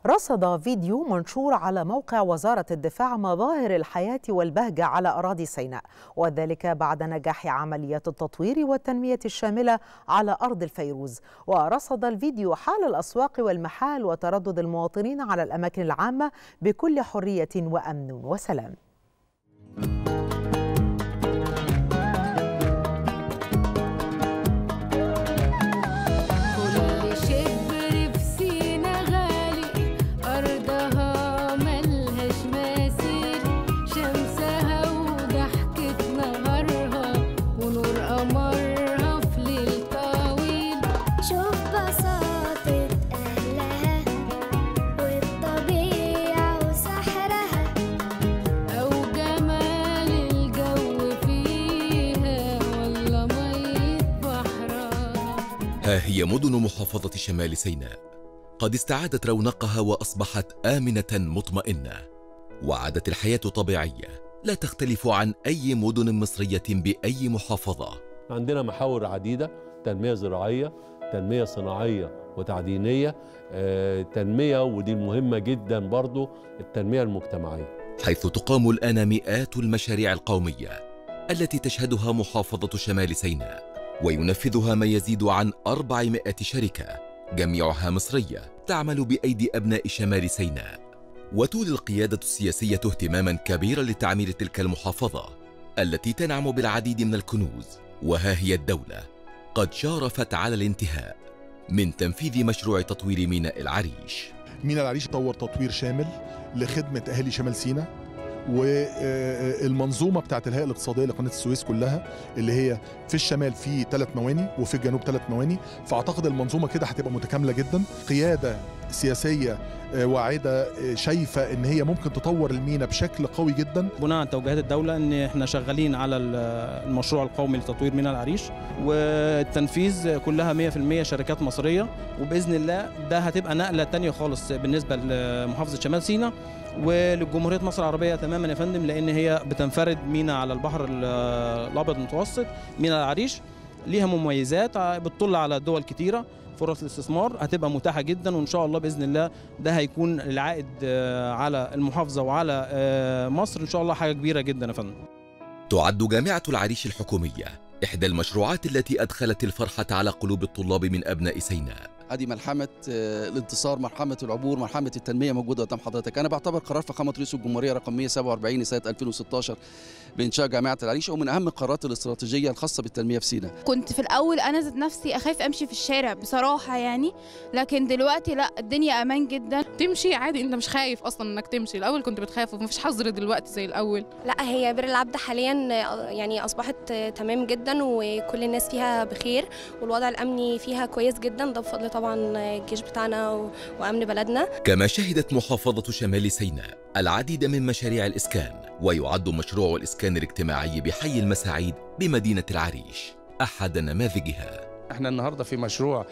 رصد فيديو منشور على موقع وزارة الدفاع مظاهر الحياة والبهجة على أراضي سيناء، وذلك بعد نجاح عمليات التطوير والتنمية الشاملة على أرض الفيروز. ورصد الفيديو حال الأسواق والمحال وتردد المواطنين على الأماكن العامة بكل حرية وأمن وسلام. ها هي مدن محافظة شمال سيناء قد استعادت رونقها وأصبحت آمنة مطمئنة، وعادت الحياة طبيعية لا تختلف عن أي مدن مصرية بأي محافظة. عندنا محاور عديدة: تنمية زراعية، تنمية صناعية وتعدينية، تنمية، ودي المهمة جدا برضو، التنمية المجتمعية، حيث تقام الآن مئات المشاريع القومية التي تشهدها محافظة شمال سيناء، وينفذها ما يزيد عن 400 شركة جميعها مصرية تعمل بأيدي أبناء شمال سيناء. وتولي القيادة السياسية اهتماما كبيرا لتعمير تلك المحافظة التي تنعم بالعديد من الكنوز. وها هي الدولة قد شارفت على الانتهاء من تنفيذ مشروع تطوير ميناء العريش. ميناء العريش طور تطوير شامل لخدمة أهالي شمال سيناء، والمنظومه بتاعت الهيئه الاقتصاديه لقناه السويس كلها اللي هي في الشمال في 3 مواني وفي الجنوب 3 مواني، فاعتقد المنظومه كده هتبقى متكامله جدا. قياده سياسيه واعده شايفه ان هي ممكن تطور الميناء بشكل قوي جدا. بناء على توجيهات الدوله ان احنا شغالين على المشروع القومي لتطوير ميناء العريش، والتنفيذ كلها 100% شركات مصريه، وباذن الله ده هتبقى نقله تانية خالص بالنسبه لمحافظه شمال سيناء ولجمهورية مصر العربية تماما يا فندم، لأن هي بتنفرد ميناء على البحر الأبيض المتوسط. ميناء العريش ليها مميزات بتطل على دول كتيرة، فرص الاستثمار هتبقى متاحة جدا، وإن شاء الله بإذن الله ده هيكون العائد على المحافظة وعلى مصر إن شاء الله حاجة كبيرة جدا يا فندم. تعد جامعة العريش الحكومية إحدى المشروعات التي أدخلت الفرحة على قلوب الطلاب من أبناء سيناء. ادي ملحمه الانتصار، ملحمه العبور، ملحمه التنميه موجوده قدام حضرتك. انا بعتبر قرار فخامه رئيس الجمهوريه رقم 147 لسنه 2016 بانشاء جامعه العريش ومن اهم القرارات الاستراتيجيه الخاصه بالتنميه في سيناء. كنت في الاول انا ذات نفسي اخاف امشي في الشارع بصراحه يعني، لكن دلوقتي لا، الدنيا امان جدا، تمشي عادي، انت مش خايف اصلا انك تمشي. الاول كنت بتخاف ومفيش حظر دلوقتي زي الاول. لا، هي بئر العبد حاليا يعني اصبحت تمام جدا وكل الناس فيها بخير والوضع الامني فيها كويس جدا، ده بفضل طبعا الجيش بتاعنا وامن بلدنا. كما شهدت محافظة شمال سيناء العديد من مشاريع الإسكان، ويعد مشروع الإسكان الاجتماعي بحي المساعيد بمدينة العريش أحد نماذجها. احنا النهارده في مشروع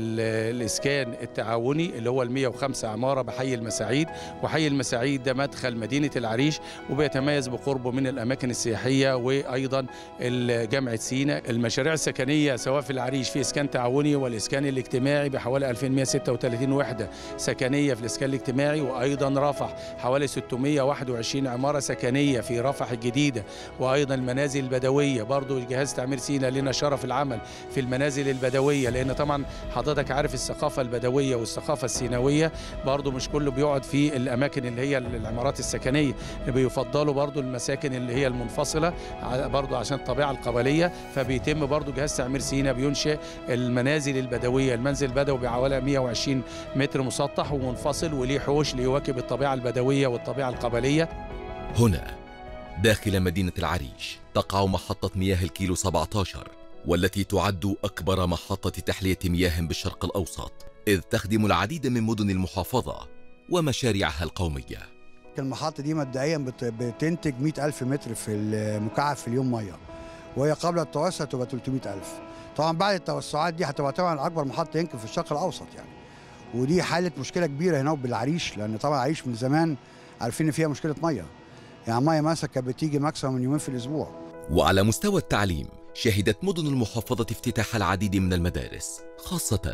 الاسكان التعاوني اللي هو ال 105 عماره بحي المساعيد، وحي المساعيد ده مدخل مدينه العريش وبيتميز بقربه من الاماكن السياحيه وايضا جامعه سيناء. المشاريع السكنيه سواء في العريش في اسكان تعاوني والاسكان الاجتماعي بحوالي 2136 وحده سكنيه في الاسكان الاجتماعي، وايضا رفح حوالي 621 عماره سكنيه في رفح الجديده، وايضا المنازل البدويه برضو جهاز تعمير سيناء لنا شرف العمل في المنازل البدويه، لان طبعا حضرتك عارف الثقافه البدويه والثقافه السيناويه برضو مش كله بيقعد في الاماكن اللي هي العمارات السكنيه، بيفضلوا برضو المساكن اللي هي المنفصله برضو عشان الطبيعه القبليه، فبيتم برضو جهاز تعمير سيناء بينشئ المنازل البدويه. المنزل البدوي بحوالي 120 متر مسطح ومنفصل وليه حوش ليواكب الطبيعه البدويه والطبيعه القبليه. هنا داخل مدينه العريش تقع محطه مياه الكيلو 17، والتي تعد أكبر محطة تحلية مياه بالشرق الأوسط، إذ تخدم العديد من مدن المحافظة ومشاريعها القومية. المحطة دي مبدئيا بتنتج 100,000 متر في المكعب في اليوم مية، وهي قبل التوسع تبقى 300,000. طبعا بعد التوسعات دي هتبقى طبعا أكبر محطة يمكن في الشرق الأوسط يعني، ودي حالة مشكلة كبيرة هنا بالعريش، لأن طبعا العريش من زمان عارفين إن فيها مشكلة مية، يعني مية مثلا كانت بتيجي ماكسيموم من يومين في الأسبوع. وعلى مستوى التعليم شهدت مدن المحافظة افتتاح العديد من المدارس، خاصة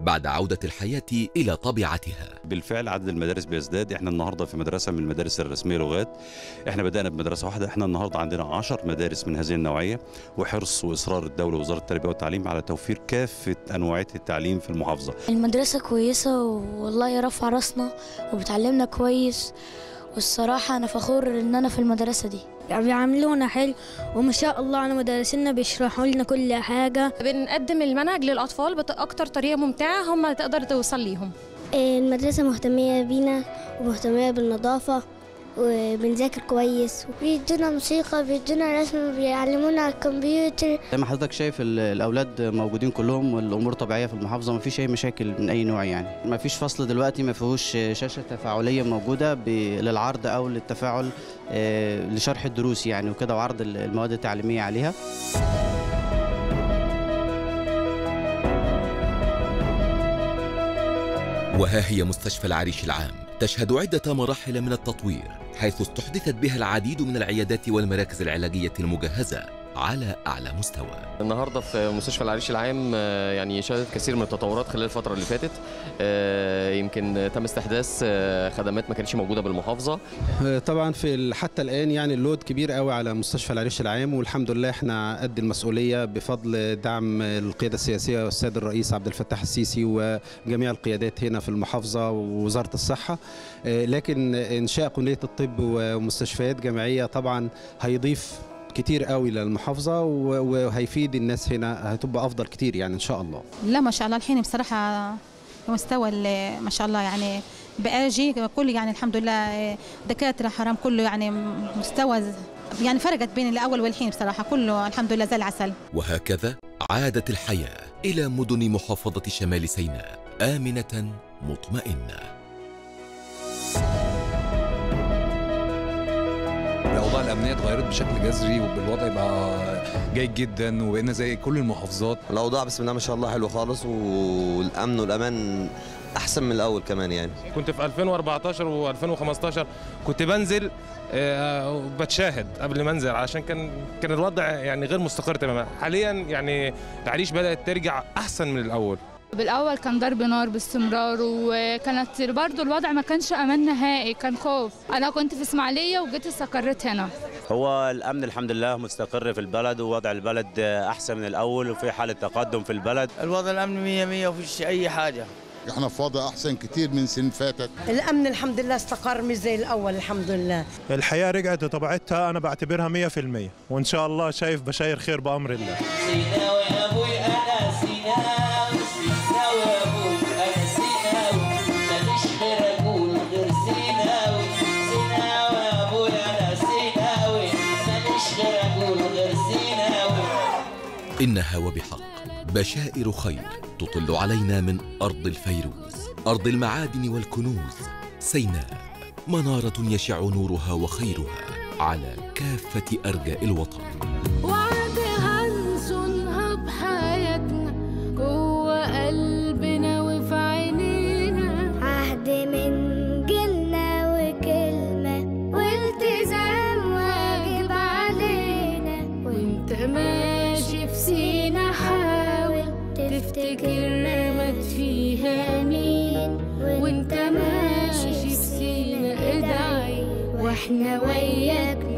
بعد عودة الحياة إلى طبيعتها. بالفعل عدد المدارس بيزداد. احنا النهارده في مدرسة من المدارس الرسمية لغات. احنا بدأنا بمدرسة واحدة، احنا النهارده عندنا 10 مدارس من هذه النوعية، وحرص وإصرار الدولة ووزارة التربية والتعليم على توفير كافة أنواعات التعليم في المحافظة. المدرسة كويسة والله رافعة راسنا وبتعلمنا كويس، والصراحة أنا فخور إن أنا في المدرسة دي. بيعاملونا حلو وما شاء الله على مدرسينا، بيشرحوا لنا كل حاجة. بنقدم المنهج للأطفال بأكتر طريقة ممتعة هم تقدر توصل ليهم. المدرسة مهتمية بينا ومهتمية بالنظافة وبنذاكر كويس، وبيدونا موسيقى، بيدونا رسم، بيعلمونا على الكمبيوتر. زي ما حضرتك شايف الأولاد موجودين كلهم والأمور طبيعية في المحافظة، ما فيش أي مشاكل من أي نوع يعني. ما فيش فصل دلوقتي ما فيهوش شاشة تفاعلية موجودة للعرض أو للتفاعل لشرح الدروس يعني وكده، وعرض المواد التعليمية عليها. وها هي مستشفى العريش العام تشهد عدة مراحل من التطوير، حيث استحدثت بها العديد من العيادات والمراكز العلاجية المجهزة على أعلى مستوى. النهارده في مستشفى العريش العام يعني شهدت كثير من التطورات خلال الفترة اللي فاتت. يمكن تم استحداث خدمات ما كانتش موجودة بالمحافظة. طبعا في حتى الآن يعني اللود كبير قوي على مستشفى العريش العام، والحمد لله احنا قد المسؤولية بفضل دعم القيادة السياسية والسيد الرئيس عبد الفتاح السيسي وجميع القيادات هنا في المحافظة ووزارة الصحة. لكن إنشاء كلية الطب ومستشفيات جامعية طبعا هيضيف كتير قوي للمحافظة وهيفيد الناس هنا، هتبقى أفضل كتير يعني إن شاء الله. لا ما شاء الله الحين بصراحة مستوى ما شاء الله يعني بآجي كل يعني الحمد لله دكاترة حرام كله يعني مستوى يعني فرقت بين الأول والحين بصراحة كله الحمد لله زي العسل. وهكذا عادت الحياة إلى مدن محافظة شمال سيناء آمنة مطمئنة. الأوضاع الأمنية اتغيرت بشكل جذري والوضع بقى جيد جدا وبقينا زي كل المحافظات. الأوضاع بسم الله ما شاء الله حلوة خالص، والأمن والأمان أحسن من الأول كمان يعني. كنت في 2014 و2015 كنت بنزل وبتشاهد قبل ما انزل عشان كان الوضع يعني غير مستقر تماما. حاليا يعني العريش بدأت ترجع أحسن من الأول. بالأول كان ضرب نار باستمرار، وكانت برضو الوضع ما كانش أمان نهائي، كان خوف. أنا كنت في إسماعيلية وجيت استقريت هنا. هو الأمن الحمد لله مستقر في البلد، ووضع البلد أحسن من الأول، وفي حالة تقدم في البلد. الوضع الأمن 100 ومفيش أي حاجة. احنا في وضع أحسن كتير من سنين فاتت. الأمن الحمد لله استقر مش زي الأول الحمد لله. الحياة رجعت لطبيعتها، أنا بعتبرها 100%، وإن شاء الله شايف بشاير خير بأمر الله. إنها وبحق بشائر خير تطل علينا من أرض الفيروز، أرض المعادن والكنوز. سيناء منارة يشع نورها وخيرها على كافة أرجاء الوطن. وعدها نصونها بحياتنا جوه قلبنا وفي عينينا، عهد من جيلنا وكلمة والتزام واجب علينا. وانت ماشي في سينا حاول تفتكر مات فيها مين، وانت ماشي في سينا ادعي واحنا وياك